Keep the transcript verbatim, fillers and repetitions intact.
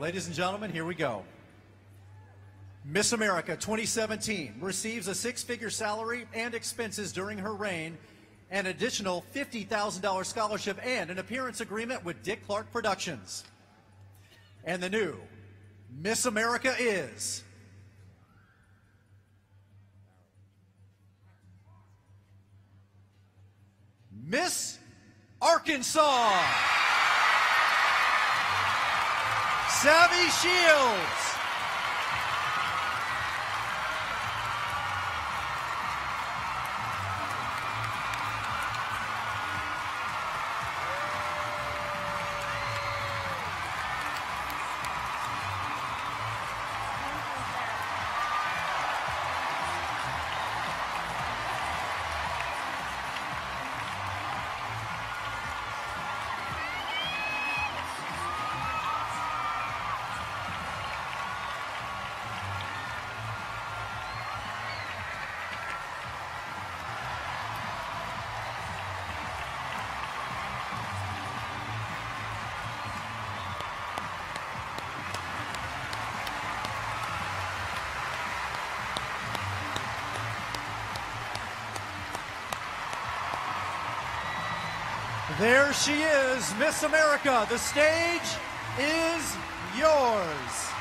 Ladies and gentlemen, here we go. Miss America twenty seventeen receives a six-figure salary and expenses during her reign, an additional fifty thousand dollar scholarship, and an appearance agreement with Dick Clark Productions. And the new Miss America is Miss Arkansas, Savvy Shields. There she is, Miss America. The stage is yours.